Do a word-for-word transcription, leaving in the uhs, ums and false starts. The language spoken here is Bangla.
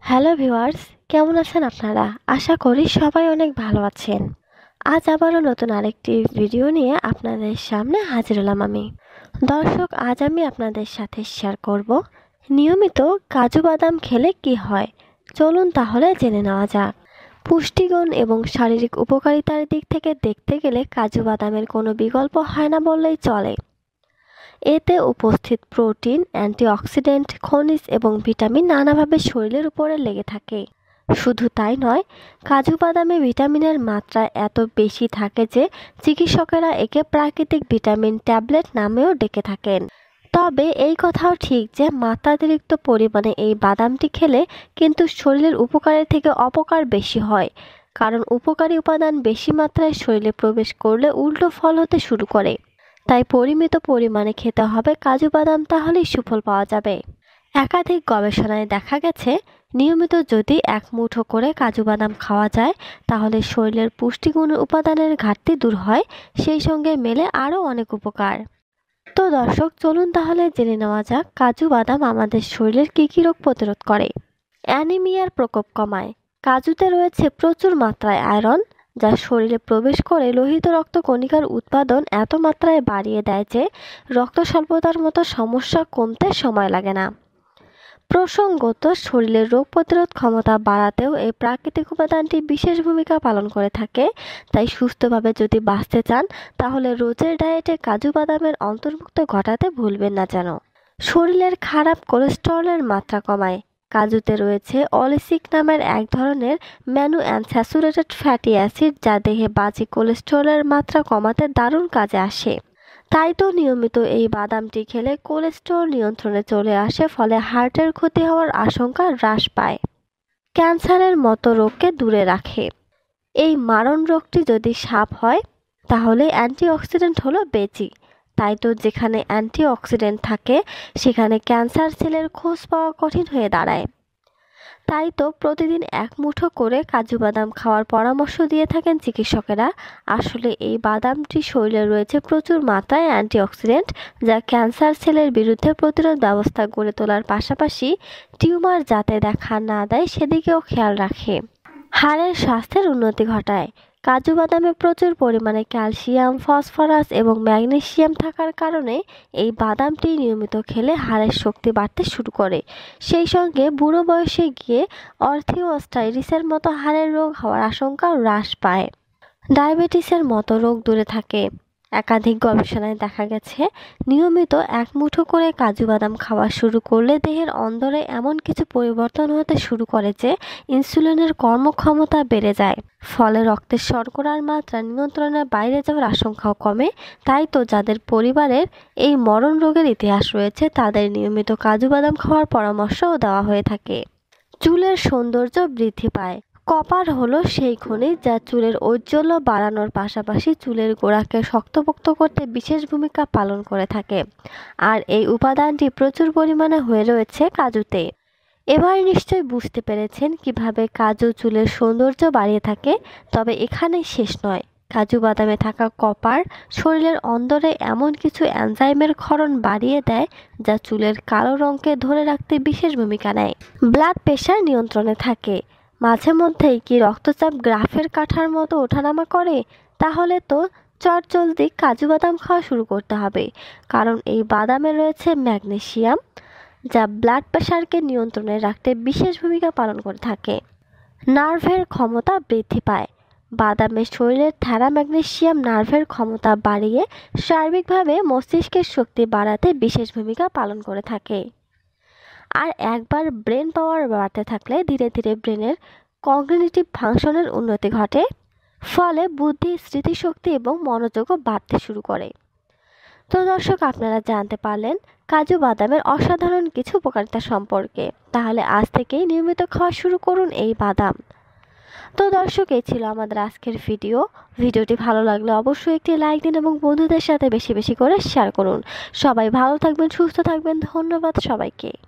হ্যালো ভিউয়ার্স, কেমন আছেন আপনারা? আশা করি সবাই অনেক ভালো আছেন। আজ আবারও নতুন আরেকটি ভিডিও নিয়ে আপনাদের সামনে হাজির হলাম আমি। দর্শক, আজ আমি আপনাদের সাথে শেয়ার করব নিয়মিত কাজু বাদাম খেলে কি হয়। চলুন তাহলে জেনে নেওয়া যাক। পুষ্টিগুণ এবং শারীরিক উপকারিতার দিক থেকে দেখতে গেলে কাজু বাদামের কোনো বিকল্প হয় না বললেই চলে। এতে উপস্থিত প্রোটিন, অ্যান্টিঅক্সিডেন্ট, খনিজ এবং ভিটামিন নানাভাবে শরীরের উপরে লেগে থাকে। শুধু তাই নয়, কাজু বাদামে ভিটামিনের মাত্রা এত বেশি থাকে যে চিকিৎসকেরা একে প্রাকৃতিক ভিটামিন ট্যাবলেট নামেও ডেকে থাকেন। তবে এই কথাও ঠিক যে মাত্রাতিরিক্ত পরিমাণে এই বাদামটি খেলে কিন্তু শরীরের উপকারের থেকে অপকার বেশি হয়, কারণ উপকারী উপাদান বেশি মাত্রায় শরীরে প্রবেশ করলে উল্টো ফল হতে শুরু করে। তাই পরিমিত পরিমাণে খেতে হবে কাজু বাদাম, তাহলেই সুফল পাওয়া যাবে। একাধিক গবেষণায় দেখা গেছে নিয়মিত যদি এক মুঠো করে কাজু বাদাম খাওয়া যায় তাহলে শরীরের পুষ্টিগুণ উপাদানের ঘাটতি দূর হয়, সেই সঙ্গে মেলে আরও অনেক উপকার। তো দর্শক, চলুন তাহলে জেনে নেওয়া যাক কাজু বাদাম আমাদের শরীরের কী কী রোগ প্রতিরোধ করে। অ্যানিমিয়ার প্রকোপ কমায়। কাজুতে রয়েছে প্রচুর মাত্রায় আয়রন, যা শরীরে প্রবেশ করে লোহিত রক্তকণিকার উৎপাদন এত মাত্রায় বাড়িয়ে দেয় যে রক্ত স্বল্পতার মতো সমস্যা কমতে সময় লাগে না। প্রসঙ্গত, শরীরের রোগ প্রতিরোধ ক্ষমতা বাড়াতেও এই প্রাকৃতিক উপাদানটি বিশেষ ভূমিকা পালন করে থাকে। তাই সুস্থভাবে যদি বাঁচতে চান তাহলে রোজের ডায়েটে কাজু বাদামের অন্তর্ভুক্ত ঘটাতে ভুলবেন না যেন। শরীরের খারাপ কোলেস্টেরলের মাত্রা কমায়। কাজুতে রয়েছে অলিসিক নামের এক ধরনের ম্যানু অ্যানস্যাচুরেটেড ফ্যাটি অ্যাসিড, যা দেহে বাজে কোলেস্টেরলের মাত্রা কমাতে দারুণ কাজে আসে। তাই তো নিয়মিত এই বাদামটি খেলে কোলেস্টেরল নিয়ন্ত্রণে চলে আসে, ফলে হার্টের ক্ষতি হওয়ার আশঙ্কা হ্রাস পায়। ক্যান্সারের মতো রোগকে দূরে রাখে। এই মারণ রোগটি যদি সাপ হয় তাহলে অ্যান্টিঅক্সিডেন্ট হলো বেজি। তাই তো যেখানে অ্যান্টিঅক্সিডেন্ট থাকে সেখানে ক্যান্সার সেলের খোঁজ পাওয়া কঠিন হয়ে দাঁড়ায়। তাই তো প্রতিদিন এক মুঠো করে কাজু বাদাম খাওয়ার পরামর্শ দিয়ে থাকেন চিকিৎসকেরা। আসলে এই বাদামটি শরীরে রয়েছে প্রচুর মাত্রায় অ্যান্টিঅক্সিডেন্ট, যা ক্যান্সার সেলের বিরুদ্ধে প্রতিরোধ ব্যবস্থা গড়ে তোলার পাশাপাশি টিউমার যাতে দেখা না দেয় সেদিকেও খেয়াল রাখে। হাড়ের স্বাস্থ্যের উন্নতি ঘটায়। কাজু বাদামে প্রচুর পরিমাণে ক্যালসিয়াম, ফসফরাস এবং ম্যাগনেসিয়াম থাকার কারণে এই বাদামটি নিয়মিত খেলে হাড়ের শক্তি বাড়তে শুরু করে। সেই সঙ্গে বুড়ো বয়সে গিয়ে অর্থিওস্টাইটিসের মতো হাড়ের রোগ হওয়ার আশঙ্কা হ্রাস পায়। ডায়াবেটিসের মতো রোগ দূরে থাকে। একাধিক গবেষণায় দেখা গেছে নিয়মিত এক মুঠো করে কাজু বাদাম খাওয়া শুরু করলে দেহের অন্দরে এমন কিছু পরিবর্তন হতে শুরু করে যে ইনসুলিনের কর্মক্ষমতা বেড়ে যায়, ফলে রক্তের শর্করার মাত্রা নিয়ন্ত্রণের বাইরে যাওয়ার আশঙ্কাও কমে। তাই তো যাদের পরিবারের এই মরণ রোগের ইতিহাস রয়েছে তাদের নিয়মিত কাজু বাদাম খাওয়ার পরামর্শও দেওয়া হয়ে থাকে। চুলের সৌন্দর্য বৃদ্ধি পায়। কপার হলো সেই খনিজ যা চুলের ঔজ্জ্বল্য বাড়ানোর পাশাপাশি চুলের গোড়াকে শক্তপোক্ত করতে বিশেষ ভূমিকা পালন করে থাকে। আর এই উপাদানটি প্রচুর পরিমাণে হয়ে রয়েছে কাজুতে। এবার নিশ্চয়ই বুঝতে পেরেছেন কিভাবে কাজু চুলের সৌন্দর্য বাড়িয়ে থাকে। তবে এখানেই শেষ নয়। কাজু বাদামে থাকা কপার শরীরের অন্দরে এমন কিছু এনজাইমের ক্ষরণ বাড়িয়ে দেয় যা চুলের কালো রঙকে ধরে রাখতে বিশেষ ভূমিকা নেয়। ব্লাড প্রেশার নিয়ন্ত্রণে থাকে। মাঝে মধ্যেই কি রক্তচাপ গ্রাফের কাঠার মতো ওঠানামা করে? তাহলে তো চটজলদি কাজু বাদাম খাওয়া শুরু করতে হবে, কারণ এই বাদামে রয়েছে ম্যাগনেসিয়াম, যা ব্লাড প্রেশারকে নিয়ন্ত্রণে রাখতে বিশেষ ভূমিকা পালন করে থাকে। নার্ভের ক্ষমতা বৃদ্ধি পায়। বাদামে শরীরের থ্যারা ম্যাগনেসিয়াম নার্ভের ক্ষমতা বাড়িয়ে সার্বিকভাবে মস্তিষ্কের শক্তি বাড়াতে বিশেষ ভূমিকা পালন করে থাকে। আর একবার ব্রেন পাওয়ার বাড়তে থাকলে ধীরে ধীরে ব্রেনের কগনিটিভ ফাংশনের উন্নতি ঘটে, ফলে বুদ্ধি, স্মৃতিশক্তি এবং মনোযোগও বাড়তে শুরু করে। তো দর্শক, আপনারা জানতে পারলেন কাজু বাদামের অসাধারণ কিছু উপকারিতা সম্পর্কে। তাহলে আজ থেকেই নিয়মিত খাওয়া শুরু করুন এই বাদাম। তো দর্শক, এই ছিল আমাদের আজকের ভিডিও। ভিডিওটি ভালো লাগলে অবশ্যই একটি লাইক দিন এবং বন্ধুদের সাথে বেশি বেশি করে শেয়ার করুন। সবাই ভালো থাকবেন, সুস্থ থাকবেন। ধন্যবাদ সবাইকে।